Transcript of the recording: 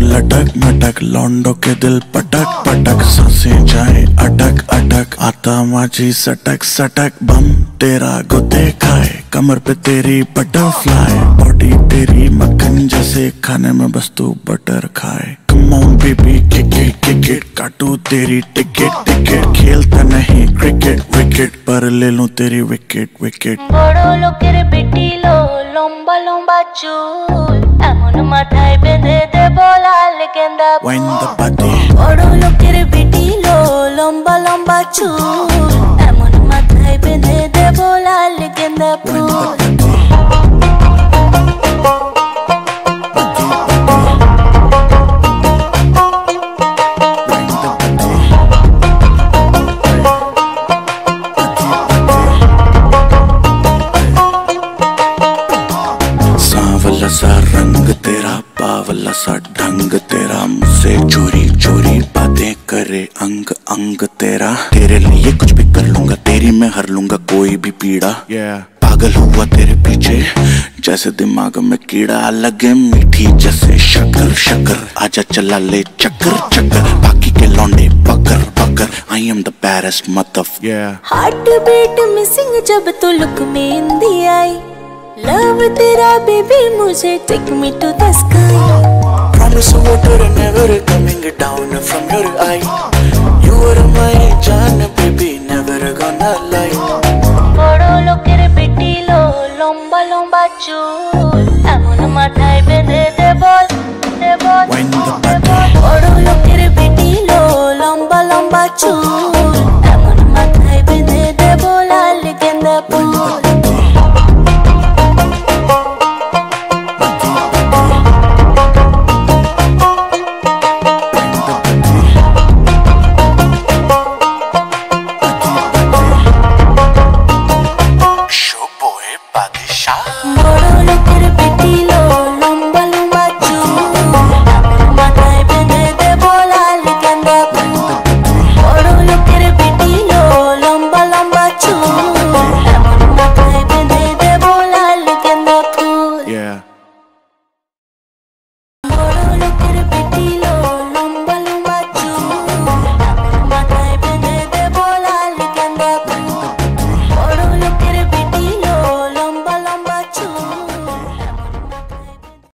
लटक मटक, लौंडों के दिल पटक पटक, सांसें जाए अटक अटक, आता माझी सटक सटक, बम तेरा गुते खाए, कमर पे तेरी बटरफ्लाई, बॉडी तेरी मक्खन जैसे, खाने में बस तू बटर खाए। Come on baby kick it, काटू तेरी टिकट टिकट, खेलता नहीं क्रिकेट विकेट, पर ले लूं तेरी विकेट विकेट। बड़ो लोकेर बेटी लो लंबा लंबा चूल, एमन माथाय बेंधे दे बोलाल गेंदा फूल। Wind the body, बड़ो लोकेर बेटी लो लंबा लंबा चूल, एमन माथाय बेंधे दे बोलाल गेंदा फूल। सांवला सा रंग तेरा, बावला सा ढंग तेरा, मुझसे चोरी चोरी बातें करे अंग अंग तेरा, तेरे लिए कुछ भी कर लूंगा, तेरी मैं हर लूंगा कोई भी पीड़ा। पागल हुआ तेरे पीछे जैसे दिमाग में कीड़ा, लगे मीठी जैसे शक्कर शक्कर, आजा चला ले चक्कर चक्कर, बाकी के लौंडे पकड़ पकड़, आई एम द बैरेस्ट मतफ। हार्ट बीट मिसिंग जब तू look me in the eye, love तेरा बेबी मुझे take me to the sky. Promise water never coming down from your eye, you are my जान baby never gonna lie। बड़ो लोकेर बेटी लो लंबा लंबा चूल, एमन माथाय बेंधे दे बोल। Wind the